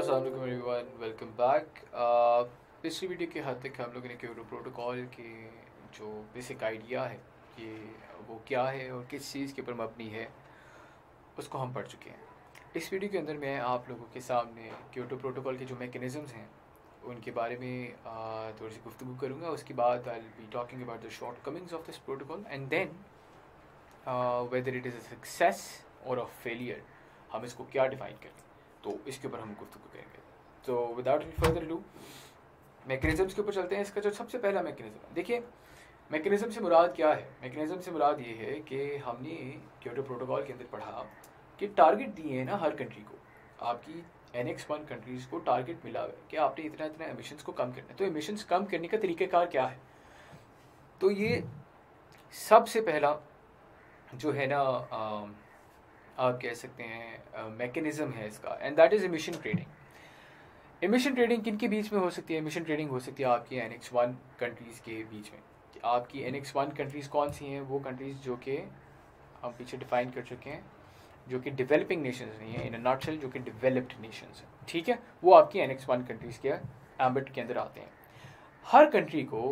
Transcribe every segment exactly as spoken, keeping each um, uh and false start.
अस्सलाम वालेकुम everyone, welcome back. पिछली वीडियो के हद तक हम लोगों ने क्योटो प्रोटोकॉल के जो बेसिक आइडिया है कि वो क्या है और किस चीज़ के ऊपर मबनी है उसको हम पढ़ चुके हैं। इस वीडियो के अंदर मैं आप लोगों के सामने क्योटो प्रोटोकॉल के जो मैकेनिज़म्स हैं उनके बारे में uh, थोड़ी सी गुफ्तगू करूँगा। उसके बाद I will be talking about the shortcomings of this protocol and then whether it is a success or a failure, हम इसको क्या डिफ़ाइन करें, तो इसके ऊपर हम गुफ्तगू करेंगे। तो without any further ado mechanisms के ऊपर चलते हैं। इसका जो सबसे पहला मैकेनिज़्म, देखिए मैकेनिज़्म से मुराद क्या है। मैकेनिज़्म से मुराद ये है कि हमने क्योटो प्रोटोकॉल के अंदर पढ़ा कि टारगेट दिए हैं ना हर कंट्री को, आपकी एन एक्स वन कंट्रीज़ को टारगेट मिला हुआ है कि आपने इतना इतना एमिशंस को कम करना है। तो एमिशंस कम करने का तरीक़ाकार क्या है, तो ये सबसे पहला जो है ना आ, आप कह सकते हैं मैकेनिज़्म uh, है इसका, and that is emission trading. Emission trading किन के बीच में हो सकती है? एमिशन ट्रेडिंग हो सकती है आपकी एन एक्स वन कंट्रीज़ के बीच में। आपकी एन एक्स वन कंट्रीज़ कौन सी हैं? वो कंट्रीज़ जो कि हम पीछे डिफ़ाइन कर चुके हैं, जो कि डेवलपिंग नेशंस नहीं है, इन अ नटशेल जो कि डेवलप्ड नेशंस हैं, ठीक है। वो आपकी एन एक्स वन कंट्रीज़ के एम्बिट के अंदर आते हैं। हर कंट्री को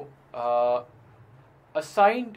असाइंड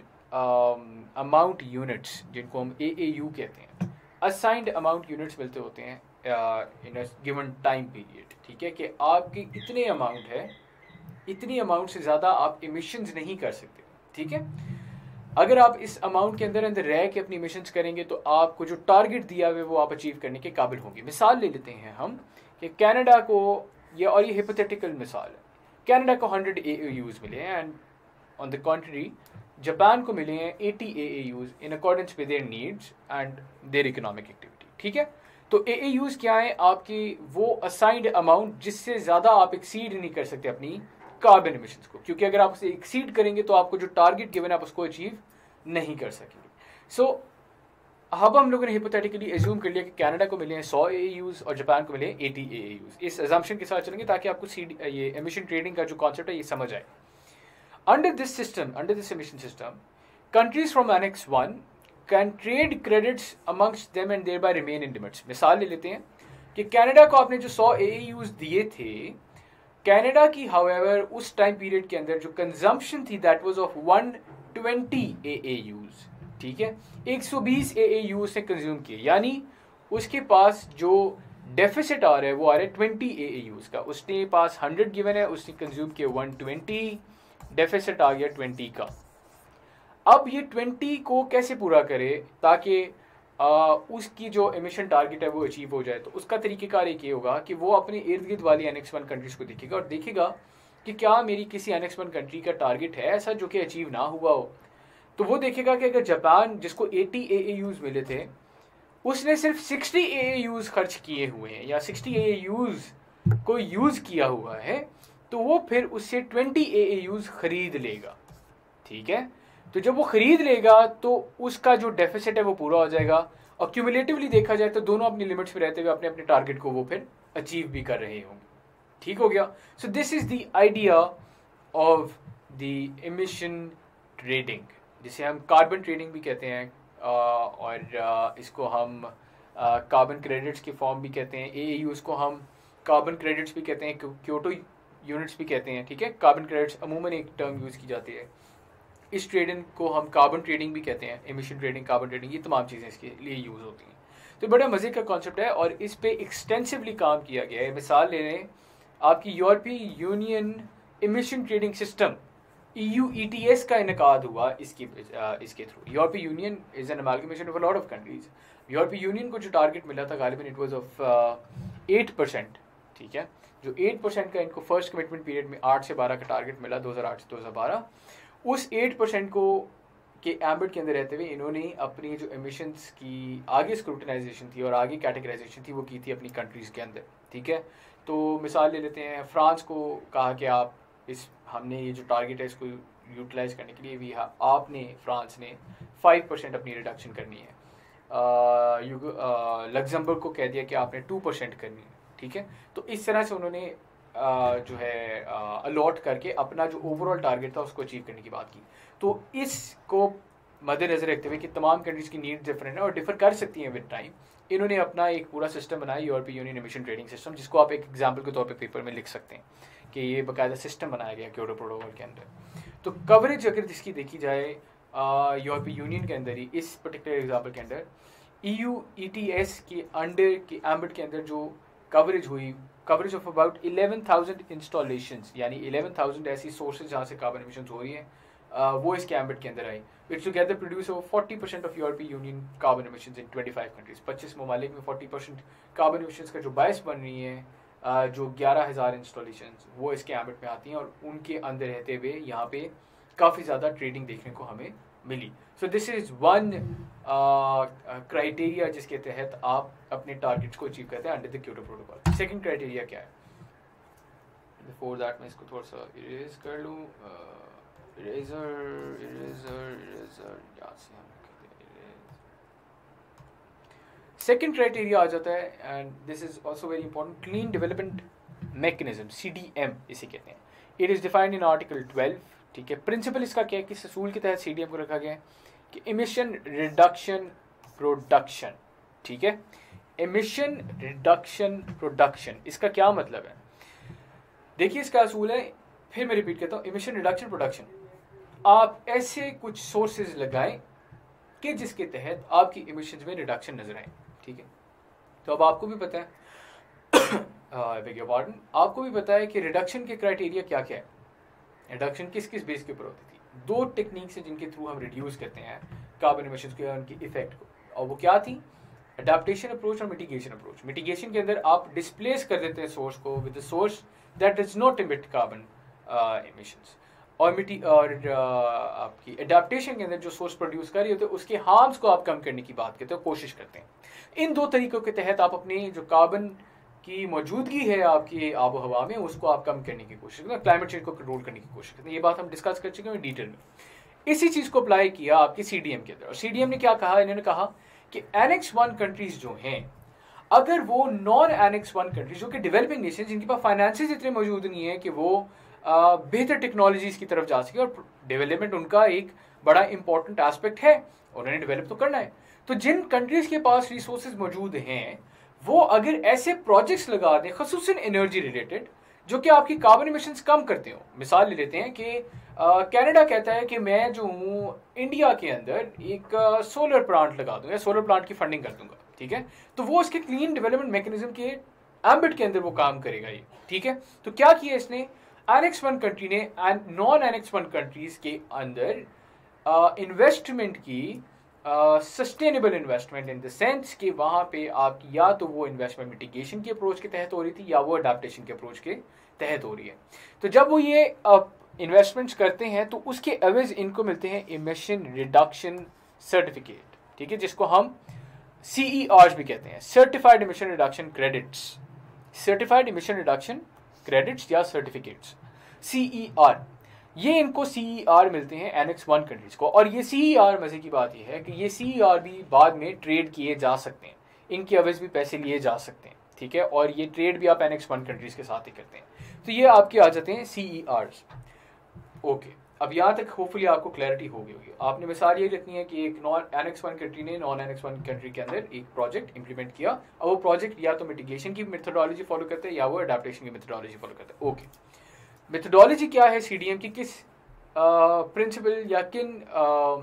अमाउंट यूनिट्स, जिनको हम ए ए यू कहते हैं, असाइंड अमाउंट यूनिट्स मिलते होते हैं in a given time period, ठीक है, कि आपकी इतने अमाउंट है, इतनी अमाउंट से ज़्यादा आप इमिशंस नहीं कर सकते, ठीक है। अगर आप इस अमाउंट के अंदर अंदर रह के अपनी इमिशंस करेंगे तो आपको जो टारगेट दिया हुआ है वो आप अचीव करने के काबिल होंगे। मिसाल ले लेते हैं हम कि कनाडा को, ये और ये हिपोथेटिकल मिसाल है, कनाडा को हंड्रेड ए ए यूज़ मिले हैं and on the contrary Japan को मिले हैं eighty A A Us in accordance with their needs and their economic activity, ठीक है। तो ए ए यूज़ क्या है? आपकी वो असाइंड अमाउंट जिससे ज़्यादा आप एक्सीड नहीं कर सकते अपनी कार्बन एमिशंस को, क्योंकि अगर आप उसे एक्सीड करेंगे तो आपको जो टारगेट गिवन है आप उसको अचीव नहीं कर सकेंगे। सो so, अब हम लोगों ने हिपोथेटिकली एज्यूम कर लिया कि कनाडा को मिले हैं सौ ए ए यूज़ और जापान को मिले हैं एटी ए ए यूज़। इस अजम्पशन के साथ चलेंगे ताकि आपको सी ये एमिशन ट्रेडिंग का जो कॉन्सेप्ट है ये समझ आए। Under this system, under this emission system, countries from Annex one can trade credits amongst them and thereby remain in limits. मिसाल ले लेते हैं कि कनाडा को आपने जो सौ ए ए यूज़ दिए थे, कनाडा की however उस टाइम पीरियड के अंदर जो कंजम्पशन थी that was of one twenty A A Us, ठीक है, एक सौ बीस ए ए यूज़ से कंज्यूम किए, यानी उसके पास जो डेफिसिट आ रहा है वो आ रहा है ट्वेंटी ए ए यूज़ का। उसने पास हंड्रेड गिवन है, उसने कंज्यूम किया वन ट्वेंटी, डेफिसिट आ गया ट्वेंटी का। अब ये ट्वेंटी को कैसे पूरा करे ताकि उसकी जो एमिशन टारगेट है वो अचीव हो जाए? तो उसका तरीक़ेकार एक ये होगा कि वो अपने इर्द गिर्द वाली एन एक्स वन कंट्रीज़ को देखेगा और देखेगा कि क्या मेरी किसी एन एक्स वन कंट्री का टारगेट है ऐसा जो कि अचीव ना हुआ हो। तो वो देखेगा कि अगर जापान, जिसको एटी ए ए यूज़ मिले थे, उसने सिर्फ सिक्सटी ए ए यूज़ खर्च किए हुए हैं या सिक्सटी ए ए यूज़ को यूज़ किया हुआ है, तो वो फिर उससे ट्वेंटी ए ए यूज़ खरीद लेगा, ठीक है। तो जब वो खरीद लेगा तो उसका जो डेफिसिट है वो पूरा हो जाएगा और क्यूमुलेटिवली देखा जाए तो दोनों अपनी लिमिट्स पे रहते हुए अपने अपने टारगेट को वो फिर अचीव भी कर रहे होंगे, ठीक हो गया। So this is the idea of the emission trading, जिसे हम कार्बन ट्रेडिंग भी कहते हैं और इसको हम कार्बन क्रेडिट्स के फॉर्म भी कहते हैं। ए ए यूज़ को हम कार्बन क्रेडिट्स भी कहते हैं, क्योटो यूनिट्स भी कहते हैं, ठीक है। कार्बन क्रेडिट्स अमूमन एक टर्म यूज़ की जाती है। इस ट्रेडिंग को हम कार्बन ट्रेडिंग भी कहते हैं, एमिशन ट्रेडिंग, कार्बन ट्रेडिंग, ये तमाम चीज़ें इसके लिए यूज़ होती हैं। तो बड़ा मज़े का कॉन्सेप्ट है और इस पे एक्सटेंसिवली काम किया गया है। मिसाल ले लें, आपकी यूरोपीय union emission trading system E U E T S का इनकाद हुआ इसकी इसके थ्रू। यूरोपीय union is an amalgamation of a lot of countries. यूरोपीय यूनियन को जो टारगेट मिला था गालिबन it was of eight percent, ठीक है। जो एट परसेंट का इनको फर्स्ट कमिटमेंट पीरियड में आठ से बारह का टारगेट मिला दो हज़ार आठ से दो हज़ार बारह, उस एट परसेंट को के एम्बिट के अंदर रहते हुए इन्होंने अपनी जो एमिशंस की आगे स्क्रूटनाइजेशन थी और आगे कैटेगराइजेशन थी वो की थी अपनी कंट्रीज़ के अंदर, ठीक है। तो मिसाल ले लेते हैं, फ्रांस को कहा कि आप इस हमने ये जो टारगेट है इसको यूटिलाइज़ करने के लिए भी आपने फ्रांस ने फाइव परसेंट अपनी रिडक्शन करनी है। लग्जमबर्ग को कह दिया कि आपने टू परसेंट करनी है, ठीक है। तो इस तरह से उन्होंने आ, जो है अलॉट करके अपना जो ओवरऑल टारगेट था उसको अचीव करने की बात की। तो इसको मद्देनजर रखते हुए कि तमाम कंट्रीज़ की नीड डिफरेंट है और डिफर कर सकती हैं विद टाइम, इन्होंने अपना एक पूरा सिस्टम बनाया, यूरोपीय यूनियन एमिशन ट्रेडिंग सिस्टम, जिसको आप एक एग्जाम्पल के तौर पर पेपर में लिख सकते हैं कि ये बाकायदा सिस्टम बनाया गया क्योटो प्रोटोकॉल के अंदर। तो कवरेज अगर जिसकी देखी जाए यूरोपीय यूनियन के अंदर ही, इस पर्टिकुलर एग्जाम्पल के अंदर E U E T S के अंडर के एम्बिट के अंदर जो कवरेज हुई, coverage of about eleven thousand installations, यानी इलेवन थाउजेंड ऐसी सोर्सेज जहाँ से कार्बन एमिशंस हो रही हैं, uh, वो इसके एम्बिट के अंदर आई, which together produce over forty percent of यूरोपीय union carbon emissions in twenty five countries. पच्चीस ममालिक में फोर्टी परसेंट कार्बन एमिशंस का जो बायस बन रही है, uh, जो ग्यारह हज़ार इंस्टॉलेशंस वो इसके एम्बिट में आती हैं, और उनके अंदर रहते हुए यहाँ पे काफ़ी ज़्यादा ट्रेडिंग देखने को हमें मिली। So this is one criteria जिसके तहत आप अपने टारगेट्स को अचीव करते हैं under the Kyoto protocol. Second criteria क्या है? बिफोर दैट मैं इसको थोड़ा सा इरेज कर लूँ, इरेजर इरेजर इरेजर यहाँ से हम सेकंड क्राइटेरिया आ जाता है, and this is also very important, clean development mechanism, C D M इसे कहते हैं। It is defined in article twelve. ठीक है, प्रिंसिपल इसका क्या है कि इस असूल के तहत सी डी एम को रखा गया है कि एमिशन रिडक्शन प्रोडक्शन, ठीक है, एमिशन रिडक्शन प्रोडक्शन, इसका क्या मतलब है? देखिए इसका असूल है, फिर मैं रिपीट करता हूँ, एमिशन रिडक्शन प्रोडक्शन, आप ऐसे कुछ सोर्सेज लगाएं कि जिसके तहत आपकी एमिशंस में रिडक्शन नजर आए। ठीक है, तो अब आपको भी पता है बेग योर पार्डन, आपको भी पता है कि रिडक्शन के क्राइटेरिया क्या क्या है, रिडक्शन किस किस बेस के ऊपर होती थी। दो टेक्निक्स हैं जिनके थ्रू हम रिड्यूस करते हैं कार्बन एमिशंस के और उनकी इफेक्ट को, और वो क्या थी? अडेप्टेशन अप्रोच और मिटिगेशन अप्रोच। मिटिगेशन के अंदर आप डिस्प्लेस कर देते हैं सोर्स को with the source that does not emit carbon emissions, और मिटी और uh, आपकी अडेप्टेशन के अंदर जो सोर्स प्रोड्यूस कर रही होती है उसके हार्म्स को आप कम करने की बात करते हो, कोशिश करते हैं। इन दो तरीकों के तहत आप अपनी जो कार्बन की मौजूदगी है आपकी आबो हवा में, उसको आप कम करने की कोशिश करते हैं, क्लाइमेट चेंज को कंट्रोल करने की कोशिश करते हैं। ये बात हम डिस्कस कर चुके हैं डिटेल में। इसी चीज़ को अप्लाई किया आपकी सी डी एम के अंदर, और सी डी एम ने क्या कहा? इन्होंने कहा कि एनेक्स वन कंट्रीज जो हैं, अगर वो नॉन एनेक्स वन कंट्रीज जो कि डेवलपिंग नेशन, जिनके पास फाइनेंसेस इतने मौजूद नहीं है कि वो बेहतर टेक्नोलॉजीज की तरफ जा सके, और डेवलपमेंट उनका एक बड़ा इंपॉर्टेंट एस्पेक्ट है, उन्होंने डेवलप तो करना है, तो जिन कंट्रीज के पास रिसोर्सेज मौजूद हैं वो अगर ऐसे प्रोजेक्ट्स लगा दें खसूसन एनर्जी रिलेटेड जो कि आपकी कार्बन एमिशंस कम करते हो। मिसाल ले लेते हैं कि कनाडा कहता है कि मैं जो हूँ इंडिया के अंदर एक सोलर प्लांट लगा दूंगा, सोलर प्लांट की फंडिंग कर दूंगा। ठीक है, तो वो उसके क्लीन डेवलपमेंट मैकेनिज्म के एम्बिट के अंदर वो काम करेगा ये। ठीक है, तो क्या किया इसने? एनेक्स वन कंट्री ने नॉन एनेक्स वन कंट्रीज के अंदर इन्वेस्टमेंट की, sustainable investment in the sense कि वहाँ पे आपकी या तो वो इन्वेस्टमेंट मिटिगेशन के अप्रोच के तहत हो रही थी या वो अडेप्टेशन के अप्रोच के तहत हो रही है। तो जब वो ये इन्वेस्टमेंट्स uh, करते हैं तो उसके एवज इनको मिलते हैं इमिशन रिडक्शन सर्टिफिकेट। ठीक है, जिसको हम सी ई आर्स भी कहते हैं, certified emission reduction credits, certified emission reduction credits या सर्टिफिकेट्स, सी ई आर। ये इनको सी ई आर मिलते हैं एनेक्स वन कंट्रीज को, और ये सी ई आर मजे की बात यह है कि ये सी ई आर भी बाद में ट्रेड किए जा सकते हैं, इनकी अवज भी पैसे लिए जा सकते हैं। ठीक है, और ये ट्रेड भी आप एनेक्स वन कंट्रीज के साथ ही करते हैं। तो ये आपके आ जाते हैं सी ई आर्स। ओके, अब यहाँ तक होपफुली आपको क्लैरिटी हो गई होगी। आपने मिसाल ये रखनी है कि एक नॉन एनेक्स वन कंट्री ने नॉन एनेक्स वन कंट्री के अंदर एक प्रोजेक्ट इंप्लीमेंट किया, और वो प्रोजेक्ट या तो मिटिगेशन की मेथोडोलॉजी फॉलो करते हैं या वो अडेप्टेशन की मेथोडोलॉजी फॉलो करते हैं। ओके, मेथोडोलॉजी क्या है सी डी एम की, किस प्रिंसिपल uh, या किन uh,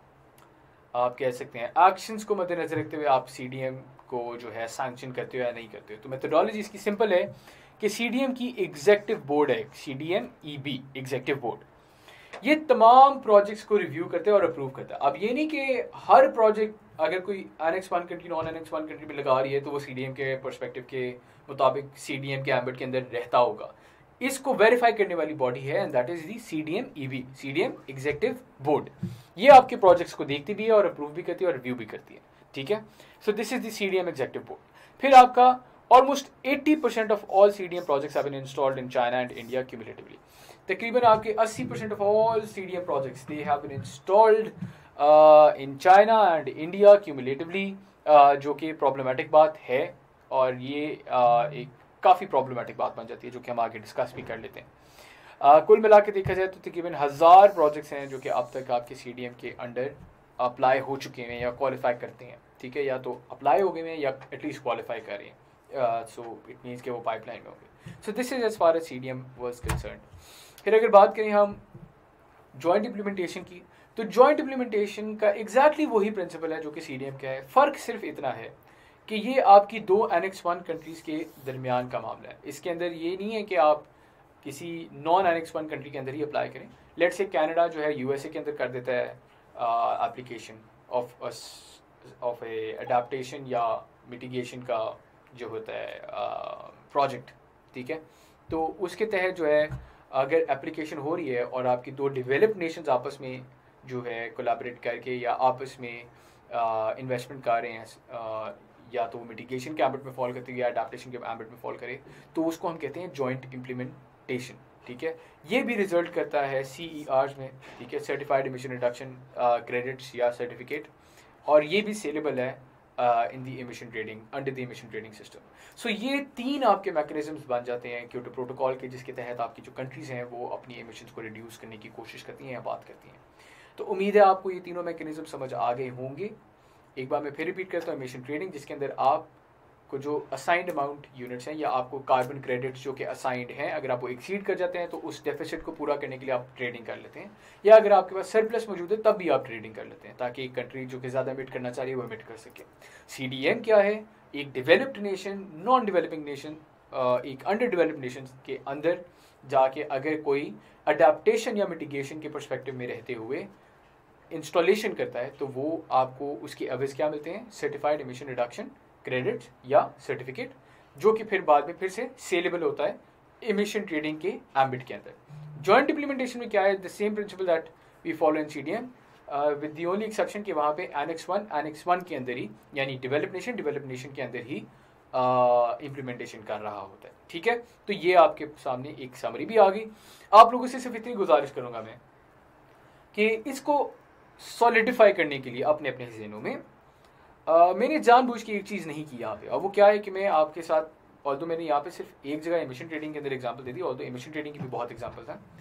आप कह सकते हैं एक्शंस को मद्देनजर रखते हुए आप सी डी एम को जो है सैंक्शन करते हो या नहीं करते हो? तो मेथोडोलॉजी इसकी सिंपल है कि सी डी एम की एग्जेक्टिव बोर्ड है, C D M E B executive board, ये तमाम प्रोजेक्ट्स को रिव्यू करते हैं और अप्रूव करता है। अब ये नहीं कि हर प्रोजेक्ट अगर कोई annex one country non annex one country में लगा रही है तो वो सी डी एम के पर्सपेक्टिव के मुताबिक सी डी एम के एम्बिट के अंदर रहता होगा। इसको वेरीफाई करने वाली बॉडी है and that is the C D M E B, C D M executive board. ये आपके प्रोजेक्ट्स को देखती भी है और अप्रूव भी करती है और रिव्यू भी करती है। ठीक है, so this is the C D M executive board. फिर आपका almost eighty percent of all C D M projects have been installed in China and India cumulatively. तकरीबन आपके अस्सी percent of all C D M projects they have been installed in China and India cumulatively, जो कि problematic बात है, और ये uh, एक काफ़ी प्रॉब्लमेटिक बात बन जाती है जो कि हम आगे डिस्कस भी कर लेते हैं। uh, कुल मिला के देखा जाए तो तकरीबन हज़ार प्रोजेक्ट्स हैं जो कि अब तक आपके सी डी एम के अंडर अप्लाई हो चुके हैं या क्वालिफाई करते हैं, ठीक है, या तो अप्लाई हो गए हैं या एटलीस्ट क्वालिफाई कर रहे हैं, सो इट मीन्स कि वो पाइपलाइन में होंगे। So this is as far as C D M was concern. फिर अगर बात करें हम जॉइंट इम्प्लीमेंटेशन की, तो जॉइंट इम्प्लीमेंटेशन का एग्जैक्टली exactly वही प्रिंसिपल है जो कि सी डी एम का है। फ़र्क सिर्फ इतना है कि ये आपकी दो एनेक्स वन कंट्रीज़ के दरमियान का मामला है। इसके अंदर ये नहीं है कि आप किसी नॉन एनेक्स वन कंट्री के अंदर ही अप्लाई करें। लेट्स से कनाडा जो है यूएसए के अंदर कर देता है application of of a adaptation या मिटिगेशन का जो होता है प्रोजेक्ट, ठीक है, तो उसके तहत जो है अगर एप्लीकेशन हो रही है और आपकी दो डेवलप्ड नेशंस आपस में जो है कोलैबोरेट करके या आपस में इन्वेस्टमेंट कर रहे हैं, आ, या तो मिटिगेशन के एम्बिट में फॉल करती है या अडेप्टेशन के एम्बिट में फॉल करे, तो उसको हम कहते हैं जॉइंट इम्प्लीमेंटेशन, ठीक है। ये भी रिजल्ट करता है सी ई आर्स में, ठीक है, सर्टिफाइड एमिशन रिडक्शन क्रेडिट्स या सर्टिफिकेट, और ये भी सेलेबल है in the emission trading under the emission trading system. So ये तीन आपके मैकेनिज्म्स बन जाते हैं क्योटो प्रोटोकॉल के, जिसके तहत आपकी जो कंट्रीज़ हैं वो अपनी एमिशंस को रिड्यूस करने की कोशिश करती हैं या बात करती हैं। तो उम्मीद है आपको ये तीनों मैकेनिज्म समझ आ गए होंगे। एक बार मैं फिर रिपीट करता हूँ, एमिशन ट्रेडिंग जिसके अंदर आपको जो असाइंड अमाउंट यूनिट्स हैं या आपको कार्बन क्रेडिट्स जो कि असाइंड हैं, अगर आप वो एक्सीड कर जाते हैं तो उस डेफिसिट को पूरा करने के लिए आप ट्रेडिंग कर लेते हैं, या अगर आपके पास सरप्लस मौजूद है तब भी आप ट्रेडिंग कर लेते हैं ताकि एक कंट्री जो कि ज़्यादा एमिट करना चाह रही है वो एमिट कर सके। सी डी एम क्या है? एक developed nation, non developing nation, एक अंडर डेवलप्ड नेशन के अंदर जाके अगर कोई अडेप्टेशन या मिटिगेशन के परस्पेक्टिव में रहते हुए इंस्टॉलेशन करता है तो वो आपको उसकी एवज क्या मिलते हैं? सर्टिफाइड एमिशन रिडक्शन क्रेडिट या सर्टिफिकेट, जो कि फिर बाद में फिर से सेलेबल होता है एमिशन ट्रेडिंग के एम्बिट के अंदर। जॉइंट इम्प्लीमेंटेशन में क्या है? The same principle that we follow in C D M with the only exception कि वहाँ पे एनेक्स वन एनेक्स वन के अंदर ही, यानी डेवलप्ड नेशन डेवलप्ड नेशन के अंदर ही इम्प्लीमेंटेशन uh, कर रहा होता है, ठीक है। तो ये आपके सामने एक समरी भी आ गई। आप लोगों से सिर्फ इतनी गुजारिश करूँगा मैं कि इसको सॉलिडिफाई करने के लिए अपने अपने जहनों में uh, मैंने जानबूझ के एक चीज़ नहीं की यहाँ पे, और वो क्या है कि मैं आपके साथ, ऑल्दो मैंने यहाँ पे सिर्फ एक जगह एमिशन ट्रेडिंग के अंदर एग्जांपल दे दी, ऑल्दो एमिशन ट्रेडिंग की भी बहुत एग्जांपल्स हैं।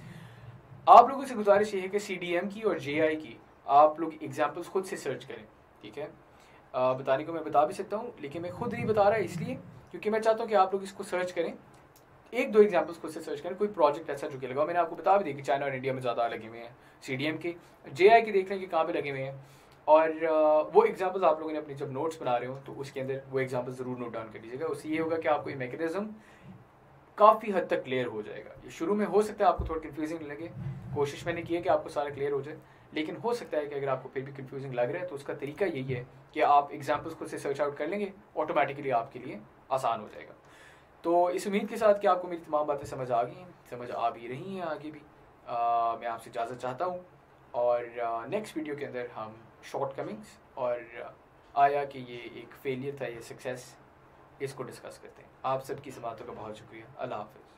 आप लोगों से गुजारिश ये है कि सी डी एम की और जे आई की आप लोग एग्जांपल्स खुद से सर्च करें, ठीक है। uh, बताने को मैं बता भी सकता हूँ, लेकिन मैं खुद नहीं बता रहा इसलिए क्योंकि मैं चाहता हूँ कि आप लोग इसको सर्च करें, एक दो एग्जांपल्स खुद से सर्च करें, कोई प्रोजेक्ट ऐसा जो कि लगा। मैंने आपको बता भी दिया कि चाइना और इंडिया में ज़्यादा लगे हुए हैं सी डी एम के, जे आई के देख लें कि कहाँ पे लगे हुए हैं, और वो एग्जांपल्स आप लोगों ने अपनी जब नोट्स बना रहे हो तो उसके अंदर वो एग्जांपल ज़रूर नोट डाउन कर लीजिएगा। उससे ये होगा कि आपको ये मैकेनिज्म काफ़ी हद तक क्लियर हो जाएगा। ये शुरू में हो सकता है आपको थोड़ा कन्फ्यूजिंग लगे, कोशिश मैंने की है कि आपको सारा क्लियर हो जाए, लेकिन हो सकता है कि अगर आपको फिर भी कन्फ्यूजिंग लग रहा है तो उसका तरीका यही है कि आप एग्जाम्पल्स खुद से सर्च आउट कर लेंगे, ऑटोमेटिकली आपके लिए आसान हो जाएगा। तो इस उम्मीद के साथ कि आपको मेरी तमाम बातें समझ आ गई हैं, समझ आ भी रही हैं आगे भी, आ, मैं आपसे इजाज़त चाहता हूँ, और नेक्स्ट वीडियो के अंदर हम शॉर्ट कमिंग्स और आया कि ये एक फेलियर था, ये सक्सेस, इसको डिस्कस करते हैं। आप सबकी समातों का बहुत शुक्रिया। अल्लाह हाफ़िज़।